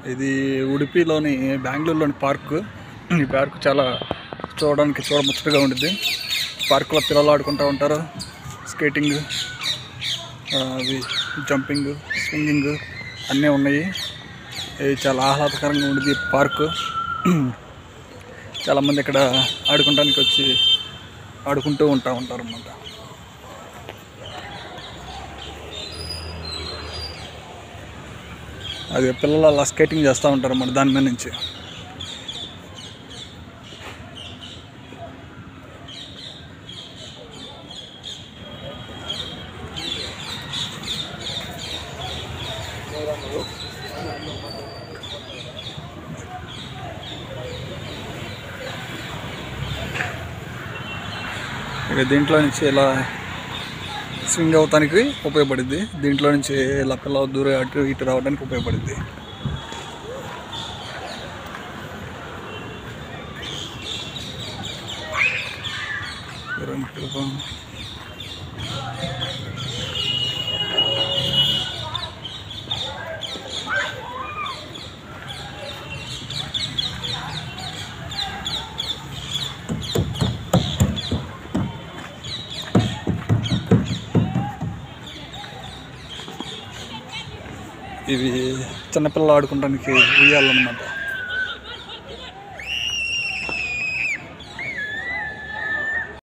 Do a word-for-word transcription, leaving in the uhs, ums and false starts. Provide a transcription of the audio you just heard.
ఇది ఉడిపిలోని బెంగళూరులోని పార్క్. ఈ పార్క్ చాలా చూడడానికి చూడముచ్చటగా ఉండిద్ది. పార్కులో పిల్లలు ఆడుకుంటూ ఉంటారు. స్కేటింగ్, అవి జంపింగ్, స్వింగింగ్ అన్నీ ఉన్నాయి. ఇది చాలా ఆహ్లాదకరంగా ఉండిద్ది పార్కు. చాలామంది ఇక్కడ ఆడుకోవడానికి వచ్చి ఆడుకుంటూ ఉంటా ఉంటారు అన్నమాట. అది పిల్లలు అలా స్కేటింగ్ చేస్తూ ఉంటారు అన్నమాట దాని మీద నుంచి. ఇక దీంట్లో నుంచి ఇలా స్వింగ్ అవటానికి ఉపయోగపడుద్ది. దీంట్లో నుంచి ఇలా పిల్లలు దూరం అటు ఇటు రావడానికి ఉపయోగపడుద్ది. ఇవి చిన్నపిల్లలు ఆడుకోవడానికి ఉయ్యాలన్నమాట.